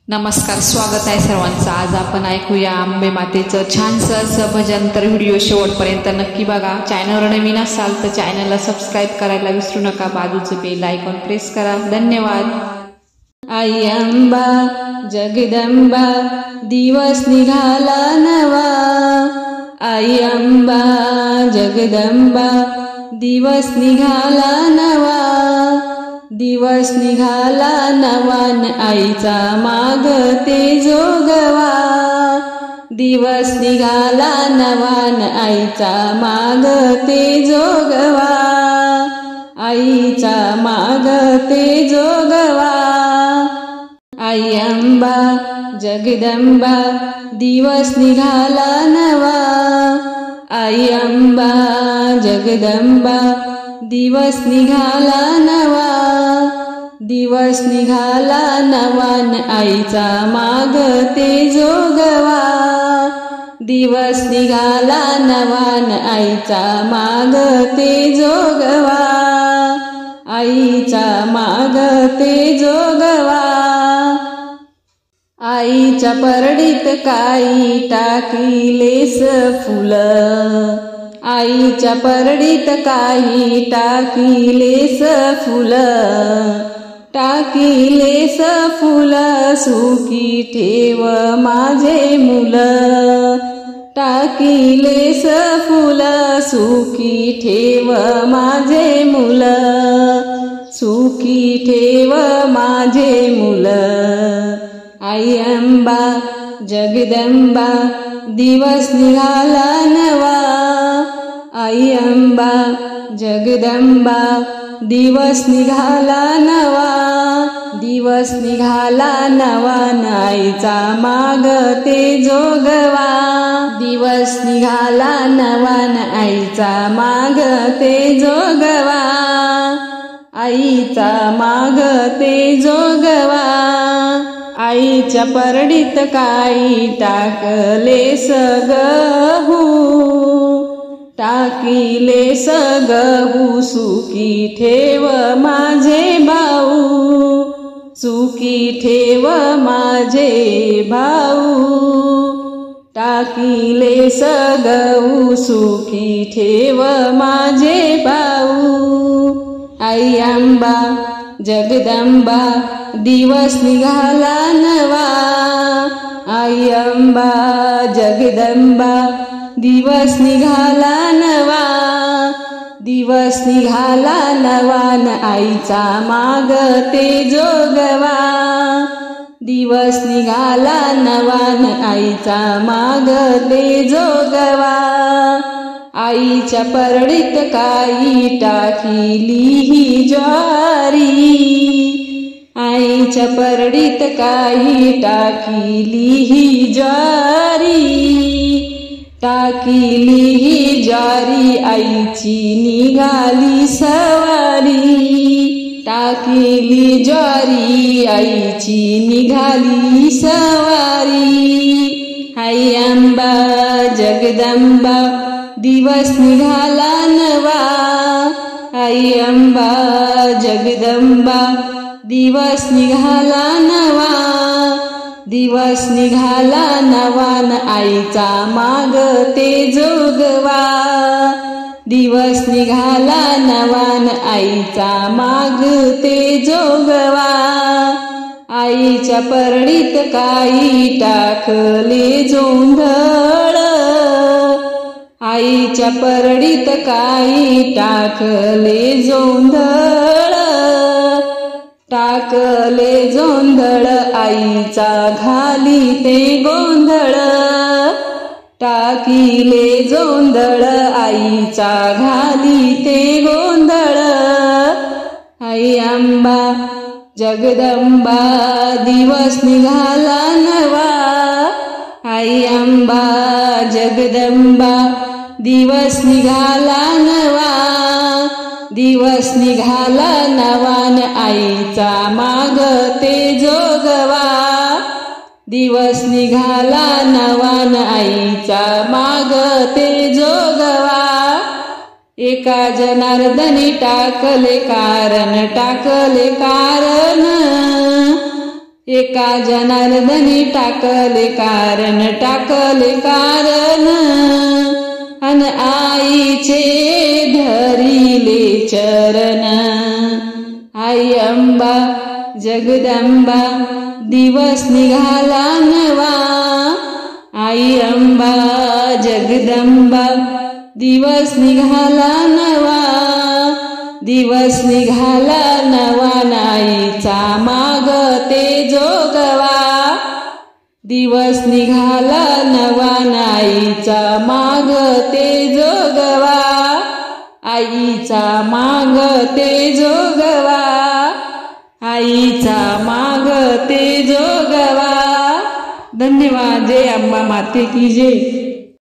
नमस्कार, स्वागत आहे सर्वांचं। आज आपण ऐकूया अंबे मातेचं छानसं असं भजन। तर व्हिडिओ शेवटपर्यंत नक्की बघा। चॅनलवर नवीन असाल तर चॅनलला सबस्क्राईब करायला विसरू नका। बाजूचं बेल आयकॉन प्रेस करा। धन्यवाद। आई अंबा जगदंबा दिवस निघाला नवा। आई अंबा जगदंबा दिवस निघाला नवा। दिवस निघाला नवान आईचा मागते जोगवा। दिवस निघाला नवान आईचा मागते जोगवा। आईचा मागते जोगवा। आई अंबा जगदंबा दिवस निघाला नवा। आई अंबा जगदंबा दिवस निघाला नवा। दिवस निघाला नवान आईचा मागते जोगवा। दिवस निघाला नवान आईचा मागते जोगवा। आईचा मागते जोगवा। आईच्या परडीत काई टाकिलेस फुलं। आईच्या परडीत काही टाकिलेस फुलं। टाकिलेस फुलं सुखी ठेव माझे मुलं। टाकिलेस फुलं सुखी ठेव माझे मुलं। सुखी ठेव माझे मुलं। आई अंबा जगदंबा दिवस निघाला नवा। आई अंबा जगदंबा दिवस निघाला नवा। दिवस निघाला नवान आईचा मागते जोगवा। दिवस निघाला नवान आईचा मागते जोगवा। आईचा मागते जोगवा। आईच्या परडीत काही टाकलेस गहू। टाकिलेस गहू सुखी ठेव माझे भाऊ। सुखी ठेव माझे भाऊ। टाकिलेस गहू सुखी ठेव माझे भाऊ। आई अंबा जगदंबा दिवस निघाला नवा। आई अंबा जगदंबा दिवस निघाला नवा। दिवस निघाला नवान आईचा मागते जोगवा। दिवस निघाला नवान आईचा मागते जोगवा। आईच्या परडीत काही टाकिली ही ज्वारी। आईच्या परडीत काही टाकिली ही ज्वारी। टाकिली ही ज्वारी आईची निघाली सवारी। टाकिली ज्वारी आईची निघाली सवारी। आई अंबा जगदंबा दिवस निघाला नवा। आई अंबा जगदंबा दिवस निघाला नवा। दिवस निघाला नवान आईचा मागते जोगवा। दिवस निघाला नवान आईचा मागते जोगवा। आईच्या परडीत काही टाकले जोंधळ। आईच्या परडीत काही टाकले जोंधळ। टाकले जोंधळ आईचा घाली ते गोंधळ। टाकिले जोंधळ आईचा घाली ते गोंधळ। आई अंबा जगदंबा दिवस निघाला नवा। आई अंबा जगदंबा दिवस निघाला नवा। दिवस निघाला नवान आईचा मागते जोगवा। दिवस निघाला नवान आईचा मागते जोगवा। एका जनार्दनी टाकले कारण। टाकले कारण एका जनार्दनी टाकले कारण अन आईचे धरिले चरण। आई अंबा जगदंबा दिवस निघाला नवा। आई अंबा जगदंबा दिवस निघाला नवा। दिवस निघाला नवा नाईचा मागते जोगवा। दिवस निघाला नवा नाईचा मागते जोगवा। आईचा मागते जोगवा। आईचा मागते जोगवा। धन्यवाद। जय अंबा माते की जय।